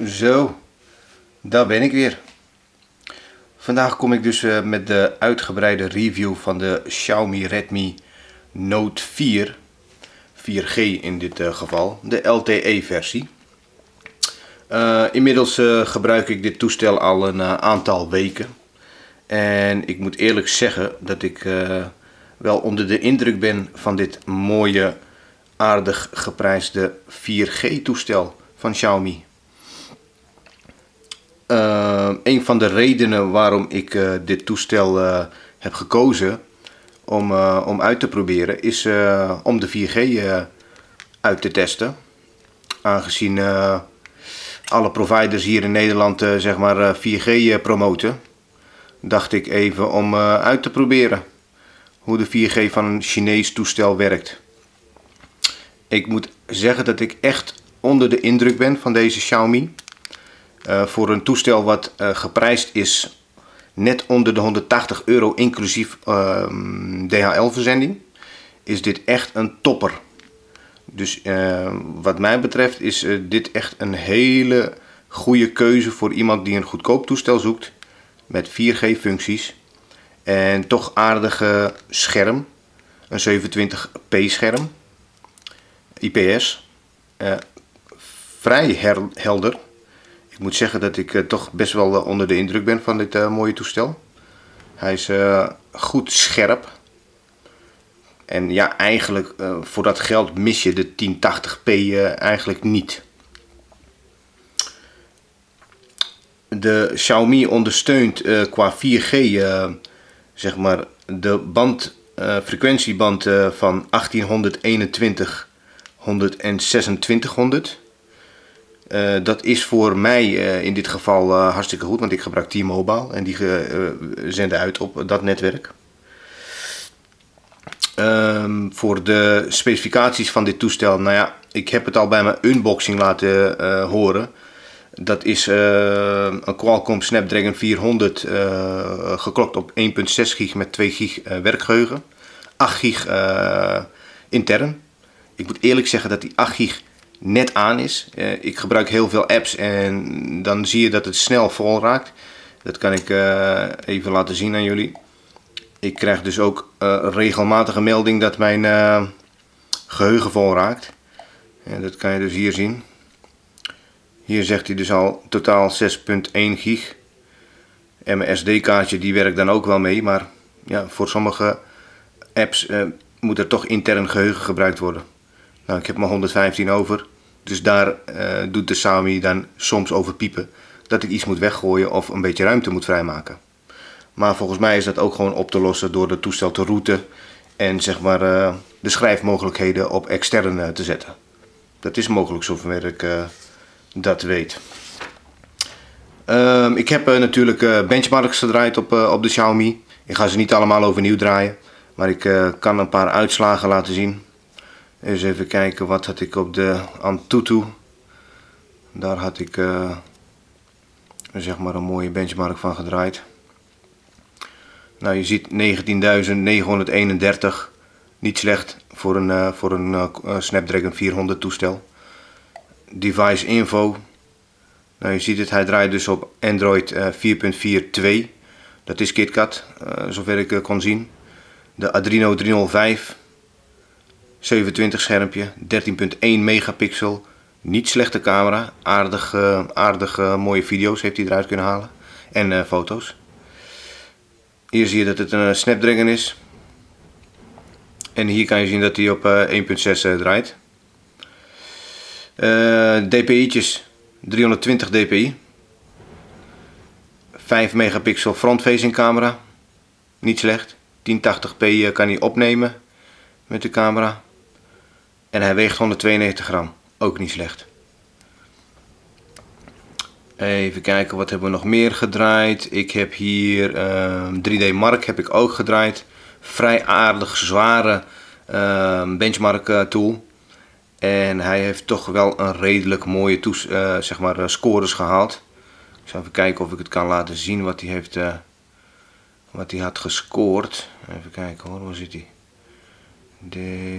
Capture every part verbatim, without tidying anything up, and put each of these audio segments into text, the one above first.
Zo, daar ben ik weer. Vandaag kom ik dus uh, met de uitgebreide review van de Xiaomi Redmi Note vier, vier G in dit uh, geval, de L T E versie. Uh, inmiddels uh, gebruik ik dit toestel al een uh, aantal weken. En ik moet eerlijk zeggen dat ik uh, wel onder de indruk ben van dit mooie, aardig geprijsde vier G toestel van Xiaomi. Uh, een van de redenen waarom ik uh, dit toestel uh, heb gekozen om, uh, om uit te proberen is uh, om de vier G uh, uit te testen. Aangezien uh, alle providers hier in Nederland uh, zeg maar uh, vier G uh, promoten, dacht ik even om uh, uit te proberen hoe de vier G van een Chinees toestel werkt. Ik moet zeggen dat ik echt onder de indruk ben van deze Xiaomi. Uh, voor een toestel wat uh, geprijsd is net onder de honderdtachtig euro inclusief uh, D H L verzending, is dit echt een topper. Dus uh, wat mij betreft is uh, dit echt een hele goede keuze voor iemand die een goedkoop toestel zoekt met vier G functies en toch aardige scherm, een zevenentwintig p scherm, I P S, uh, vrij helder. Ik moet zeggen dat ik uh, toch best wel uh, onder de indruk ben van dit uh, mooie toestel. Hij is uh, goed scherp. En ja, eigenlijk uh, voor dat geld mis je de tien tachtig p uh, eigenlijk niet. De Xiaomi ondersteunt uh, qua vier G uh, zeg maar de band, uh, frequentieband uh, van achttienhonderdeenentwintig, honderdzesentwintig. Uh, dat is voor mij uh, in dit geval uh, hartstikke goed, want ik gebruik T-Mobile en die uh, zenden uit op dat netwerk. Um, voor de specificaties van dit toestel, nou ja, ik heb het al bij mijn unboxing laten uh, horen. Dat is uh, een Qualcomm Snapdragon vierhonderd uh, geklokt op één komma zes gig met twee gig uh, werkgeheugen, acht gig uh, intern. Ik moet eerlijk zeggen dat die acht gig net aan is. Uh, ik gebruik heel veel apps en dan zie je dat het snel vol raakt. Dat kan ik uh, even laten zien aan jullie. Ik krijg dus ook uh, regelmatig een melding dat mijn uh, geheugen vol raakt. En dat kan je dus hier zien. Hier zegt hij dus al totaal zes komma één gig. En mijn S D-kaartje die werkt dan ook wel mee. Maar ja, voor sommige apps uh, moet er toch intern geheugen gebruikt worden. Nou, ik heb maar honderdvijftien over. Dus daar uh, doet de Xiaomi dan soms over piepen dat ik iets moet weggooien of een beetje ruimte moet vrijmaken. Maar volgens mij is dat ook gewoon op te lossen door het toestel te routen en zeg maar uh, de schrijfmogelijkheden op extern uh, te zetten. Dat is mogelijk zover ik uh, dat weet. Uh, ik heb uh, natuurlijk uh, benchmarks gedraaid op, uh, op de Xiaomi. Ik ga ze niet allemaal overnieuw draaien, maar ik uh, kan een paar uitslagen laten zien. Eens even kijken, wat had ik op de Antutu. Daar had ik uh, zeg maar een mooie benchmark van gedraaid. Nou, je ziet negentienduizend negenhonderdeenendertig. Niet slecht voor een, uh, voor een uh, Snapdragon vierhonderd toestel. Device info. Nou, je ziet het, hij draait dus op Android uh, vier punt vier punt twee. Dat is KitKat, uh, zover ik uh, kon zien. De Adreno driehonderdvijf. zevenentwintig schermpje, dertien komma één megapixel, niet slechte camera, aardig, uh, aardig uh, mooie video's heeft hij eruit kunnen halen en uh, foto's. Hier zie je dat het een Snapdragon is en hier kan je zien dat hij op uh, één komma zes uh, draait. Uh, D P I'tjes driehonderdtwintig dpi, vijf megapixel front-facing camera, niet slecht, tien tachtig p uh, kan hij opnemen met de camera. En hij weegt honderdtweeënnegentig gram. Ook niet slecht. Even kijken, wat hebben we nog meer gedraaid. Ik heb hier uh, drie D Mark heb ik ook gedraaid. Vrij aardig zware uh, benchmark uh, tool. En hij heeft toch wel een redelijk mooie toes, uh, zeg maar, uh, scores gehaald. Ik zal even kijken of ik het kan laten zien wat hij heeft, uh, wat hij had gescoord. Even kijken hoor, waar zit hij?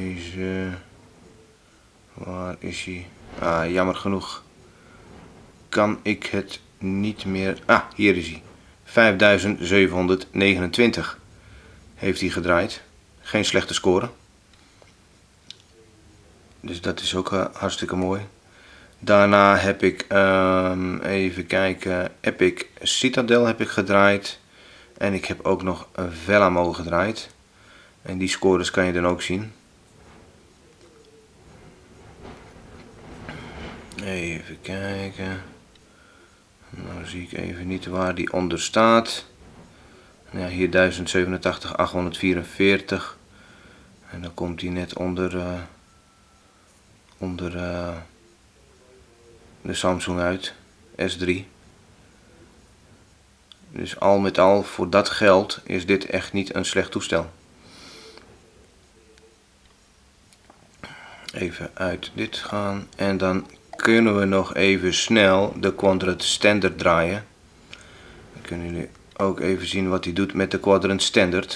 Deze... Waar is hij? Ah, jammer genoeg kan ik het niet meer... Ah, hier is hij. vijfduizend zevenhonderdnegenentwintig heeft hij gedraaid. Geen slechte score. Dus dat is ook uh, hartstikke mooi. Daarna heb ik, um, even kijken, Epic Citadel heb ik gedraaid. En ik heb ook nog een Vellamo gedraaid. En die scores kan je dan ook zien. Even kijken. Nou zie ik even niet waar die onder staat. Ja, hier duizend zevenentachtig achthonderdvierenveertig. En dan komt hij net onder, uh, onder uh, de Samsung uit. S drie. Dus al met al, voor dat geld is dit echt niet een slecht toestel. Even uit dit gaan. En dan kunnen we nog even snel de Quadrant Standard draaien. Dan kunnen jullie ook even zien wat hij doet met de Quadrant Standard.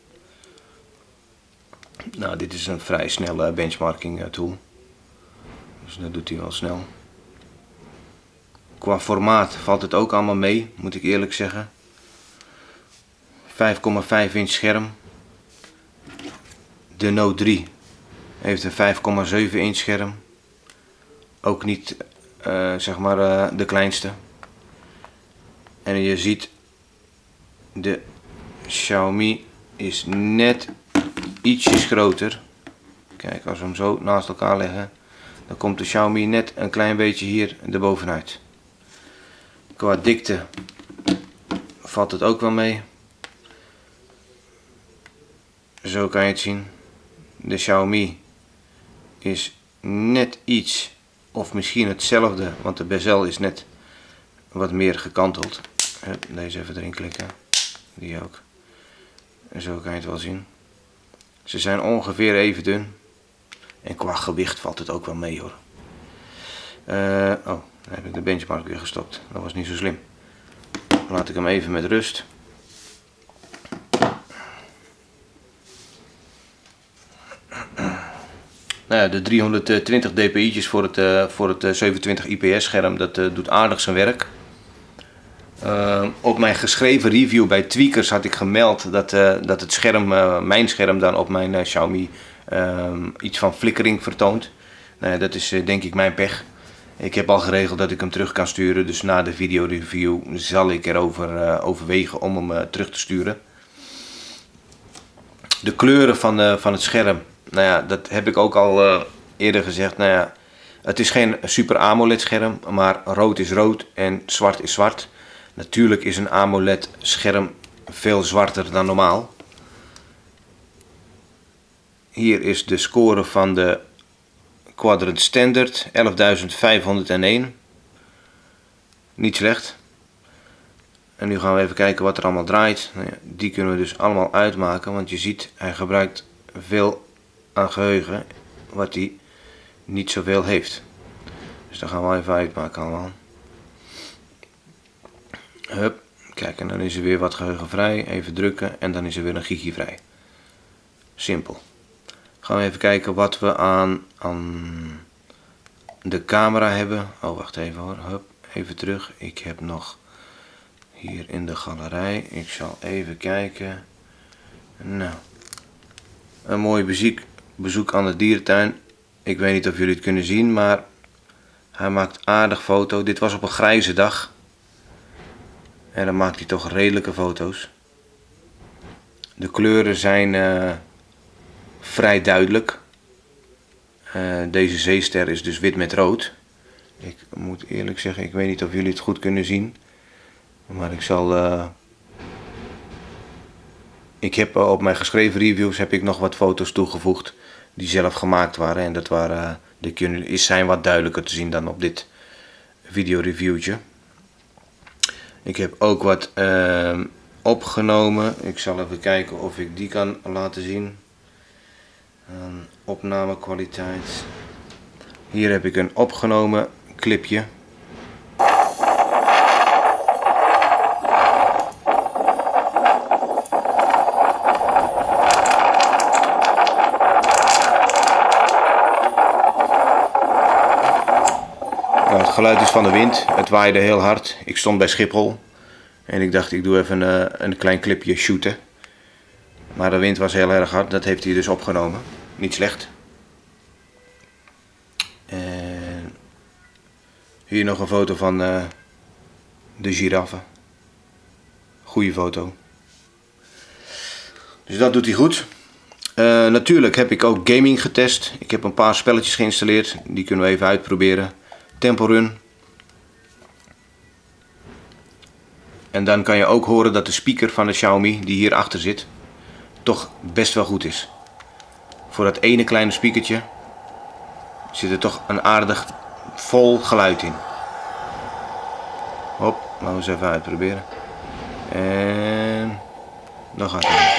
Nou, dit is een vrij snelle benchmarking tool. Dus dat doet hij wel snel. Qua formaat valt het ook allemaal mee, moet ik eerlijk zeggen. vijf komma vijf inch scherm. De Note drie heeft een vijf komma zeven inch scherm. Ook niet uh, zeg maar uh, de kleinste. En je ziet de Xiaomi is net ietsjes groter. Kijk, als we hem zo naast elkaar leggen, dan komt de Xiaomi net een klein beetje hier erbovenuit. Qua dikte valt het ook wel mee. Zo kan je het zien. De Xiaomi is net iets of misschien hetzelfde, want de bezel is net wat meer gekanteld. Deze even erin klikken. Die ook. En zo kan je het wel zien. Ze zijn ongeveer even dun. En qua gewicht valt het ook wel mee hoor. Uh, oh, dan heb ik de benchmark weer gestopt. Dat was niet zo slim. Laat ik hem even met rust. Nou ja, de driehonderdtwintig dpi'tjes voor het, uh, voor het uh, zevenentwintig I P S scherm, dat uh, doet aardig zijn werk. Uh, op mijn geschreven review bij Tweakers had ik gemeld dat, uh, dat het scherm, uh, mijn scherm dan op mijn uh, Xiaomi uh, iets van flikkering vertoont. Nou ja, dat is uh, denk ik mijn pech. Ik heb al geregeld dat ik hem terug kan sturen, dus na de video review zal ik erover uh, overwegen om hem uh, terug te sturen. De kleuren van, uh, van het scherm, nou ja, dat heb ik ook al uh, eerder gezegd. Nou ja, het is geen super AMOLED scherm, maar rood is rood en zwart is zwart. Natuurlijk is een AMOLED scherm veel zwarter dan normaal. Hier is de score van de Quadrant Standard, elfduizend vijfhonderdéén. Niet slecht. En nu gaan we even kijken wat er allemaal draait. Nou ja, die kunnen we dus allemaal uitmaken, want je ziet hij gebruikt veel aan geheugen wat hij niet zoveel heeft. Dus dat gaan we even uitmaken allemaal. Hup, kijk, en dan is er weer wat geheugen vrij. Even drukken en dan is er weer een gigi vrij. Simpel. Gaan we even kijken wat we aan, aan de camera hebben. Oh, wacht even hoor. Hup, even terug. Ik heb nog hier in de galerij. Ik zal even kijken. Nou, een mooi bezoek, bezoek aan de dierentuin. Ik weet niet of jullie het kunnen zien, maar hij maakt aardig foto. Dit was op een grijze dag. En dan maakt hij toch redelijke foto's. De kleuren zijn uh, vrij duidelijk. Uh, deze zeester is dus wit met rood. Ik moet eerlijk zeggen, ik weet niet of jullie het goed kunnen zien. Maar ik zal... Uh, ik heb uh, op mijn geschreven reviews heb ik nog wat foto's toegevoegd die zelf gemaakt waren. En dat waren, uh, die kunnen, is zijn wat duidelijker te zien dan op dit videoreviewtje. Ik heb ook wat uh, opgenomen. Ik zal even kijken of ik die kan laten zien. Uh, opnamekwaliteit. Hier heb ik een opgenomen clipje. Het geluid is van de wind. Het waaide heel hard. Ik stond bij Schiphol. En ik dacht ik doe even een, een klein clipje shooten. Maar de wind was heel erg hard. Dat heeft hij dus opgenomen. Niet slecht. En hier nog een foto van uh, de giraffe. Goeie foto. Dus dat doet hij goed. Uh, natuurlijk heb ik ook gaming getest. Ik heb een paar spelletjes geïnstalleerd. Die kunnen we even uitproberen. Temple Run. En dan kan je ook horen dat de speaker van de Xiaomi die hier achter zit toch best wel goed is. Voor dat ene kleine speakertje zit er toch een aardig vol geluid in. Hop, laten we eens even uitproberen. En dan gaat het.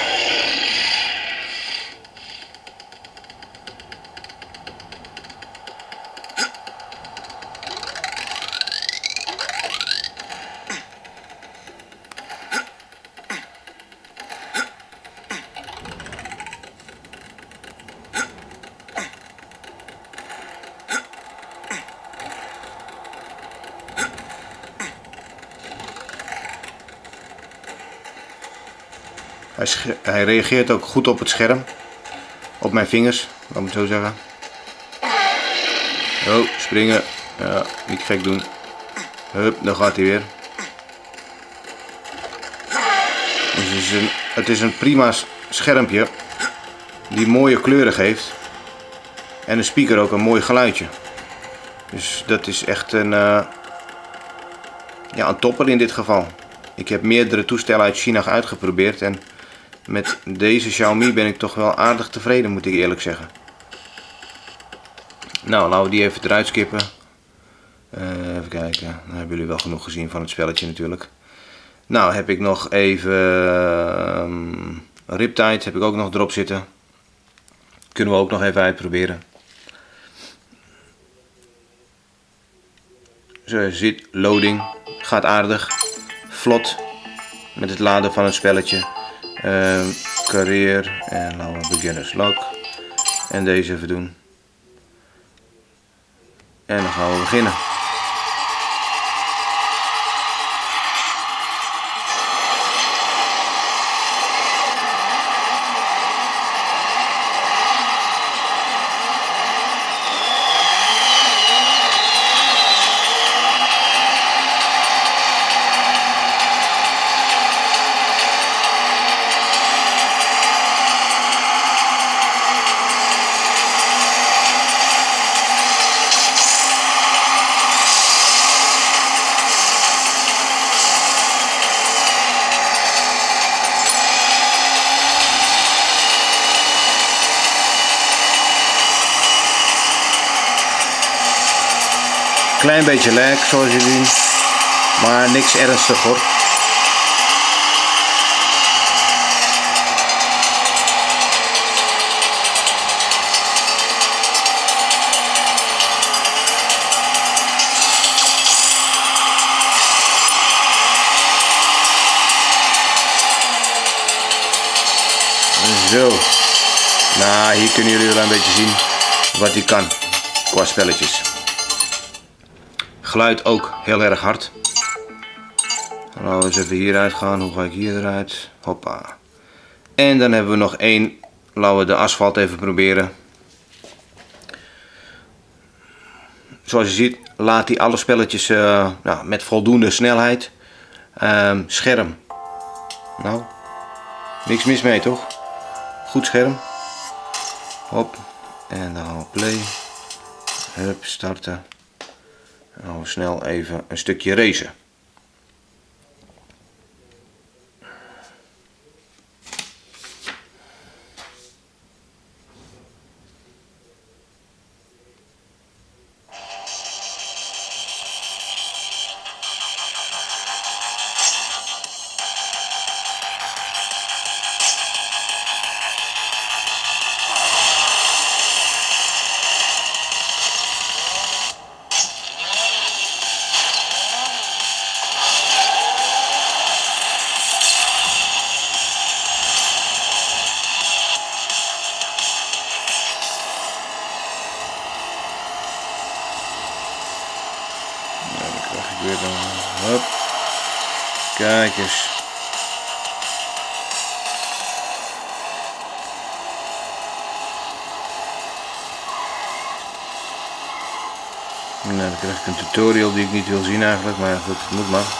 Hij, hij reageert ook goed op het scherm. Op mijn vingers, laat me het zo zeggen. Oh, springen. Ja, niet gek doen. Hup, dan gaat hij weer. Dus het, is een, het is een prima schermpje. Die mooie kleuren geeft. En de speaker ook een mooi geluidje. Dus dat is echt een, uh, ja, een topper in dit geval. Ik heb meerdere toestellen uit China uitgeprobeerd. En met deze Xiaomi ben ik toch wel aardig tevreden, moet ik eerlijk zeggen. Nou, laten we die even eruit skippen. Uh, even kijken, dan hebben jullie wel genoeg gezien van het spelletje natuurlijk. Nou, heb ik nog even um, Riptide, heb ik ook nog erop zitten. Kunnen we ook nog even uitproberen. Zo ziet, loading, gaat aardig, vlot met het laden van het spelletje. Uh, career en laten we beginners log en deze even doen en dan gaan we beginnen. Klein beetje lag zoals je ziet, maar niks ernstig hoor. Zo, nou hier kunnen jullie wel een beetje zien wat hij kan qua spelletjes. Geluid ook heel erg hard. Laten we eens even hieruit gaan. Hoe ga ik hier eruit? Hoppa. En dan hebben we nog één. Laten we de asfalt even proberen. Zoals je ziet laat hij alle spelletjes uh, nou, met voldoende snelheid. Um, scherm. Nou, niks mis mee toch? Goed scherm. Hop. En dan gaan we play. Hup, starten. Dan gaan we snel even een stukje racen. Hop. Kijk eens. Nou, dan krijg ik een tutorial die ik niet wil zien eigenlijk, maar goed, het moet maar.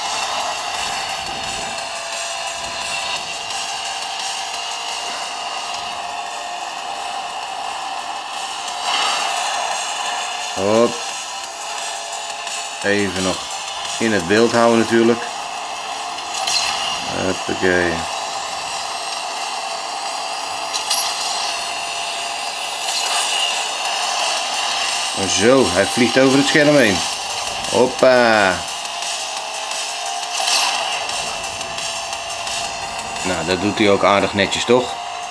Hop. Even nog in het beeld houden natuurlijk. Hoppakee. Zo, hij vliegt over het scherm heen. Hoppa. Nou, dat doet hij ook aardig netjes, toch?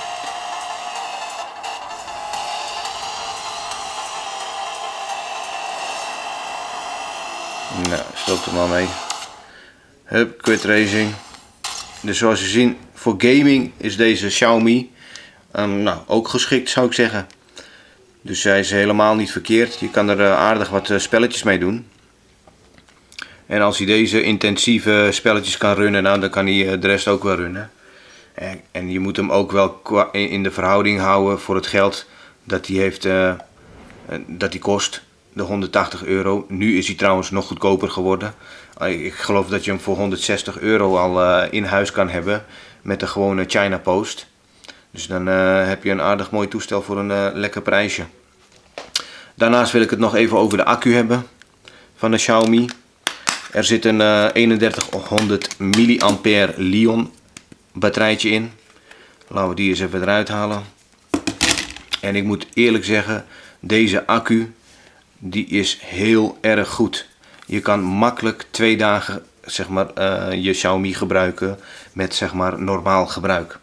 Nou, stop er maar mee. Hup, quit racing. Dus zoals je ziet, voor gaming is deze Xiaomi um, nou, ook geschikt, zou ik zeggen. Dus hij is helemaal niet verkeerd. Je kan er uh, aardig wat uh, spelletjes mee doen. En als hij deze intensieve spelletjes kan runnen, nou, dan kan hij uh, de rest ook wel runnen. En, en je moet hem ook wel in de verhouding houden voor het geld dat hij heeft, uh, dat hij kost. De honderdtachtig euro. Nu is hij trouwens nog goedkoper geworden. Ik geloof dat je hem voor honderdzestig euro al uh, in huis kan hebben met de gewone China Post. Dus dan uh, heb je een aardig mooi toestel voor een uh, lekker prijsje. Daarnaast wil ik het nog even over de accu hebben van de Xiaomi. Er zit een uh, eenendertighonderd milliampère Li-ion batterijtje in. Laten we die eens even eruit halen. En ik moet eerlijk zeggen, deze accu die is heel erg goed. Je kan makkelijk twee dagen zeg maar, uh, je Xiaomi gebruiken met zeg maar, normaal gebruik.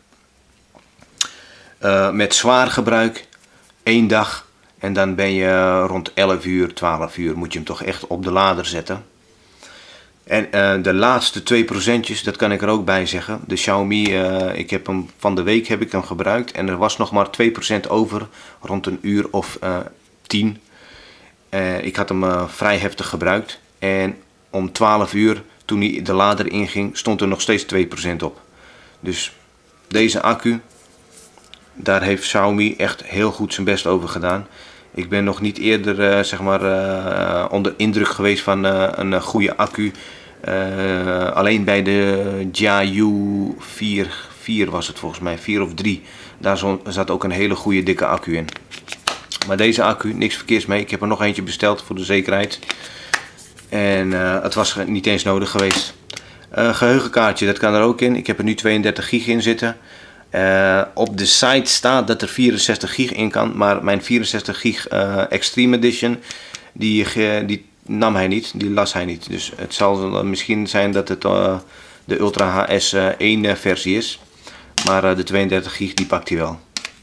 Uh, met zwaar gebruik één dag en dan ben je rond elf uur, twaalf uur moet je hem toch echt op de lader zetten. En uh, de laatste twee procentjes, dat kan ik er ook bij zeggen. De Xiaomi, uh, ik heb hem van de week heb ik hem gebruikt en er was nog maar twee procent over rond een uur of uh, tien. Uh, ik had hem uh, vrij heftig gebruikt en om twaalf uur toen hij de lader inging stond er nog steeds twee procent op. Dus deze accu, daar heeft Xiaomi echt heel goed zijn best over gedaan. Ik ben nog niet eerder uh, zeg maar, uh, onder indruk geweest van uh, een uh, goede accu. Uh, alleen bij de Jiayu vier, vier was het volgens mij, vier of drie. Daar zat ook een hele goede dikke accu in. Maar deze accu, niks verkeers mee. Ik heb er nog eentje besteld voor de zekerheid. En uh, het was niet eens nodig geweest. Uh, geheugenkaartje, dat kan er ook in. Ik heb er nu tweeëndertig gig in zitten. Uh, op de site staat dat er vierenzestig gig in kan, maar mijn vierenzestig gig uh, Extreme Edition, die, uh, die nam hij niet, die las hij niet. Dus het zal uh, misschien zijn dat het uh, de Ultra H S één uh, versie is, maar uh, de tweeëndertig gig die pakt hij wel.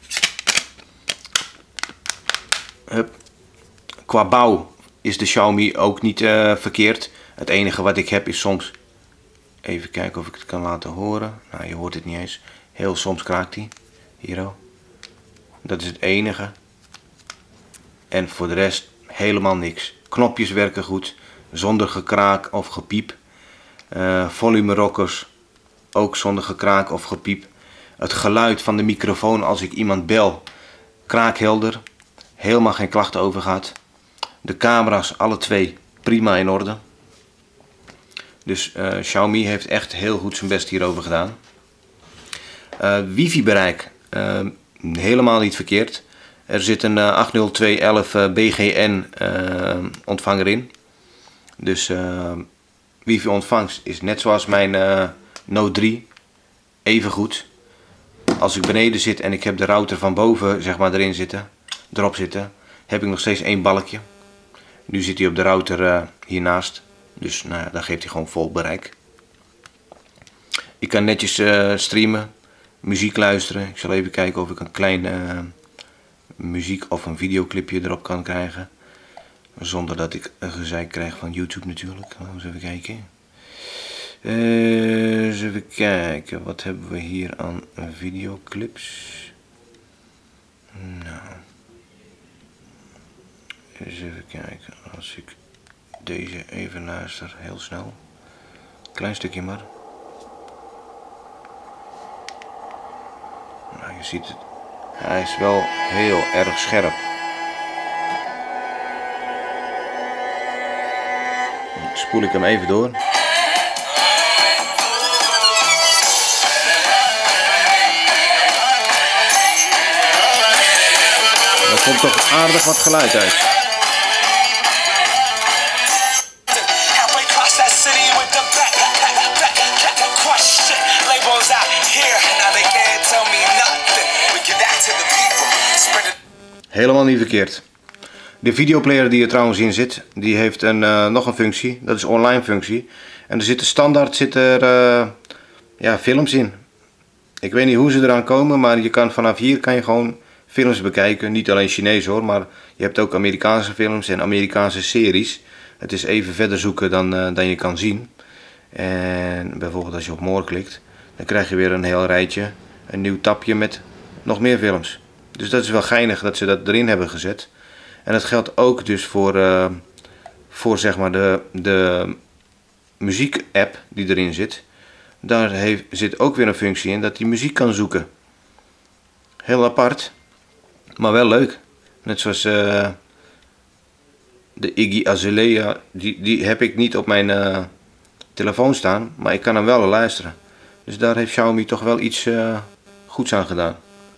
Hup. Qua bouw is de Xiaomi ook niet uh, verkeerd. Het enige wat ik heb is soms, even kijken of ik het kan laten horen, nou je hoort het niet eens. Heel soms kraakt hij. Hier al. Dat is het enige. En voor de rest helemaal niks. Knopjes werken goed. Zonder gekraak of gepiep. Uh, volume rockers. Ook zonder gekraak of gepiep. Het geluid van de microfoon als ik iemand bel. Kraakhelder. Helemaal geen klachten over gehad. De camera's alle twee prima in orde. Dus uh, Xiaomi heeft echt heel goed zijn best hierover gedaan. Uh, wifi bereik, uh, helemaal niet verkeerd. Er zit een uh, acht nul twee elf uh, B G N uh, ontvanger in. Dus uh, wifi ontvangst is net zoals mijn uh, Note drie even goed. Als ik beneden zit en ik heb de router van boven zeg maar erin zitten, erop zitten, heb ik nog steeds één balkje. Nu zit hij op de router uh, hiernaast. Dus nou ja, dan geeft hij gewoon vol bereik. Ik kan netjes uh, streamen. Muziek luisteren. Ik zal even kijken of ik een klein uh, muziek of een videoclipje erop kan krijgen. Zonder dat ik een gezeik krijg van YouTube natuurlijk. Eens even kijken. Uh, eens even kijken. Wat hebben we hier aan videoclips? Nou. Eens even kijken. Als ik deze even luisteren, heel snel. Klein stukje maar. Nou, je ziet het. Hij is wel heel erg scherp. Dan spoel ik hem even door. Er komt toch aardig wat geluid uit. Helemaal niet verkeerd. De videoplayer die er trouwens in zit, die heeft een, uh, nog een functie. Dat is online functie. En er zitten standaard zit er, uh, ja, films in. Ik weet niet hoe ze eraan komen, maar je kan vanaf hier kan je gewoon films bekijken. Niet alleen Chinees hoor, maar je hebt ook Amerikaanse films en Amerikaanse series. Het is even verder zoeken dan, uh, dan je kan zien. En bijvoorbeeld als je op more klikt, dan krijg je weer een heel rijtje, een nieuw tabje met nog meer films. Dus dat is wel geinig dat ze dat erin hebben gezet. En dat geldt ook dus voor, uh, voor zeg maar de, de muziek app die erin zit. Daar heeft, zit ook weer een functie in dat hij muziek kan zoeken. Heel apart, maar wel leuk. Net zoals uh, de Iggy Azalea, die, die heb ik niet op mijn uh, telefoon staan, maar ik kan hem wel luisteren. Dus daar heeft Xiaomi toch wel iets uh, goeds aan gedaan.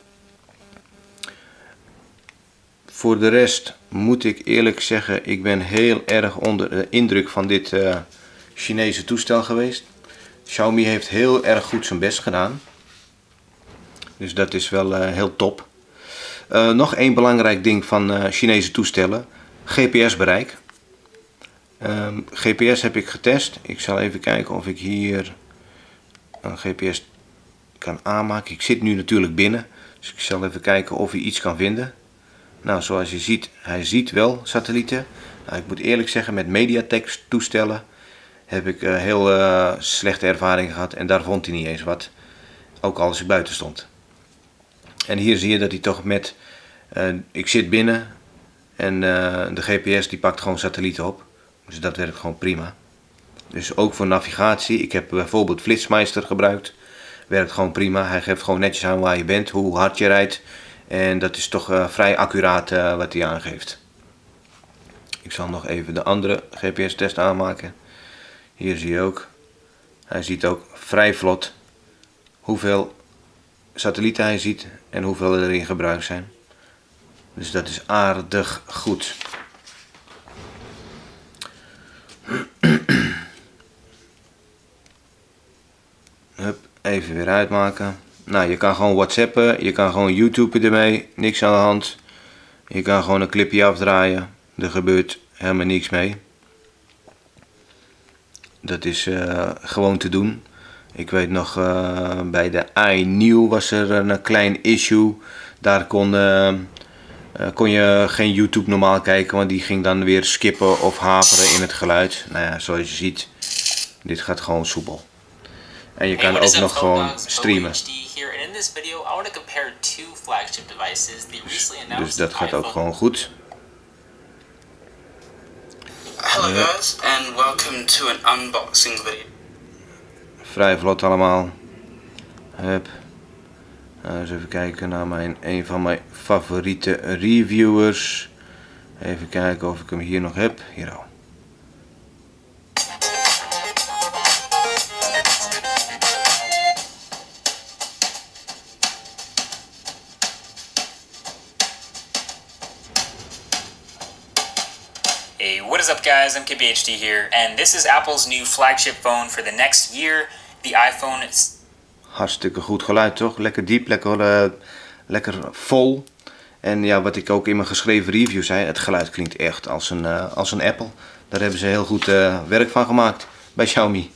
Voor de rest moet ik eerlijk zeggen, ik ben heel erg onder de indruk van dit uh, Chinese toestel geweest. Xiaomi heeft heel erg goed zijn best gedaan. Dus dat is wel uh, heel top. Uh, nog één belangrijk ding van uh, Chinese toestellen. G P S bereik. Um, G P S heb ik getest. Ik zal even kijken of ik hier een G P S kan aanmaken. Ik zit nu natuurlijk binnen. Dus ik zal even kijken of hij iets kan vinden. Nou, zoals je ziet, hij ziet wel satellieten. Nou, ik moet eerlijk zeggen, met MediaTek toestellen heb ik uh, heel uh, slechte ervaring gehad. En daar vond hij niet eens wat. Ook als hij buiten stond. En hier zie je dat hij toch met... Uh, ik zit binnen en uh, de G P S die pakt gewoon satellieten op. Dus dat werkt gewoon prima. Dus ook voor navigatie. Ik heb bijvoorbeeld Flitsmeister gebruikt. Werkt gewoon prima. Hij geeft gewoon netjes aan waar je bent, hoe hard je rijdt. En dat is toch uh, vrij accuraat uh, wat hij aangeeft. Ik zal nog even de andere G P S test aanmaken. Hier zie je ook. Hij ziet ook vrij vlot hoeveel satellieten hij ziet en hoeveel er in gebruik zijn. Dus dat is aardig goed. Hup, even weer uitmaken. Nou, je kan gewoon WhatsAppen, je kan gewoon YouTuben ermee, niks aan de hand. Je kan gewoon een clipje afdraaien, er gebeurt helemaal niks mee. Dat is uh, gewoon te doen. Ik weet nog, uh, bij de iNew was er een klein issue. Daar kon, uh, uh, kon je geen YouTube normaal kijken, want die ging dan weer skippen of haperen in het geluid. Nou ja, zoals je ziet, dit gaat gewoon soepel. En je kan ook nog gewoon streamen. Dus dat gaat ook gewoon goed. Hello guys and welcome to an unboxing video. Vrij vlot allemaal. Hup. Nou, eens even kijken naar mijn, een van mijn favoriete reviewers. Even kijken of ik hem hier nog heb. Hier al. Hey, what is up guys, I'm K B H D here, and this is Apple's new flagship phone for the next year, the iPhone. Hartstikke goed geluid toch? Lekker diep, lekker, uh, lekker vol. En ja, wat ik ook in mijn geschreven review zei, het geluid klinkt echt als een, uh, als een Apple. Daar hebben ze heel goed uh, werk van gemaakt bij Xiaomi.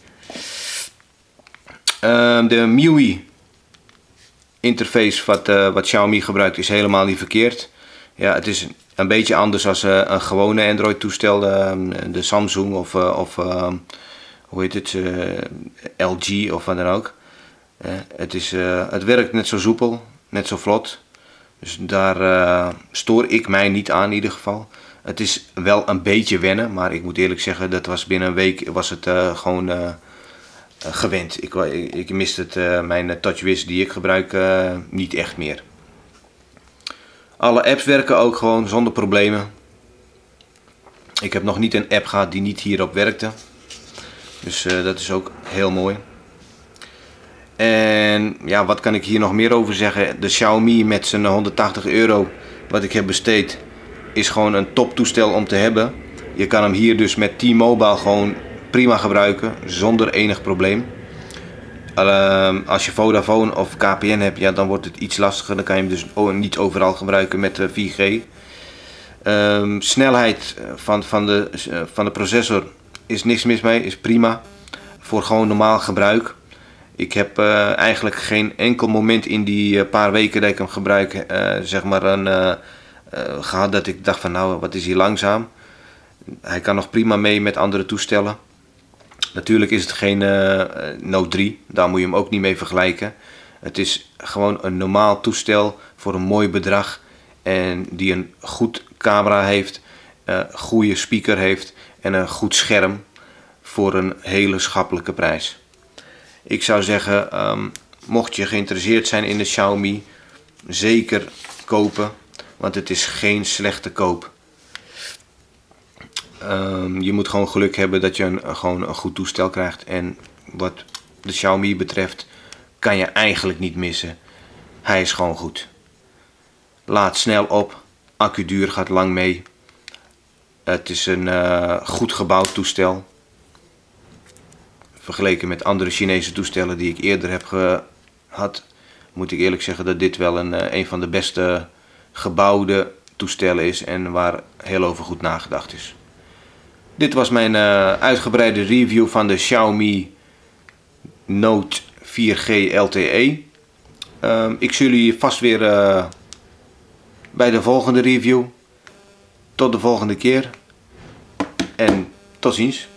Uh, de M I U I interface wat, uh, wat Xiaomi gebruikt is helemaal niet verkeerd. Ja, het is een beetje anders dan uh, een gewone Android toestel, uh, de Samsung of, uh, of uh, hoe heet het, uh, L G of wat dan ook. Uh, het, is, uh, het werkt net zo soepel, net zo vlot. Dus daar uh, stoor ik mij niet aan in ieder geval. Het is wel een beetje wennen, maar ik moet eerlijk zeggen, dat was binnen een week was het uh, gewoon uh, uh, gewend. Ik, ik, ik miste het, uh, mijn TouchWiz die ik gebruik uh, niet echt meer. Alle apps werken ook gewoon zonder problemen. Ik heb nog niet een app gehad die niet hierop werkte. Dus uh, dat is ook heel mooi. En ja, wat kan ik hier nog meer over zeggen? De Xiaomi met zijn honderdtachtig euro wat ik heb besteed is gewoon een toptoestel om te hebben. Je kan hem hier dus met T-Mobile gewoon prima gebruiken zonder enig probleem. Uh, als je Vodafone of K P N hebt, ja, dan wordt het iets lastiger. Dan kan je hem dus niet overal gebruiken met uh, vier G. Uh, snelheid van, van, de, uh, van de processor is niks mis mee, is prima voor gewoon normaal gebruik. Ik heb uh, eigenlijk geen enkel moment in die uh, paar weken dat ik hem gebruik, uh, zeg maar een, uh, uh, gehad dat ik dacht van nou, wat is hij langzaam. Hij kan nog prima mee met andere toestellen. Natuurlijk is het geen uh, Note drie, daar moet je hem ook niet mee vergelijken. Het is gewoon een normaal toestel voor een mooi bedrag en die een goed camera heeft, een uh, goede speaker heeft en een goed scherm voor een hele schappelijke prijs. Ik zou zeggen, um, mocht je geïnteresseerd zijn in de Xiaomi, zeker kopen, want het is geen slechte koop. Um, je moet gewoon geluk hebben dat je een, gewoon een goed toestel krijgt. En wat de Xiaomi betreft, kan je eigenlijk niet missen. Hij is gewoon goed. Laat snel op, accuduur gaat lang mee. Het is een uh, goed gebouwd toestel. Vergeleken met andere Chinese toestellen die ik eerder heb gehad, moet ik eerlijk zeggen dat dit wel een, een van de beste gebouwde toestellen is en waar heel over goed nagedacht is. Dit was mijn uh, uitgebreide review van de Xiaomi Note vier G L T E. Uh, ik zie jullie vast weer uh, bij de volgende review. Tot de volgende keer en tot ziens.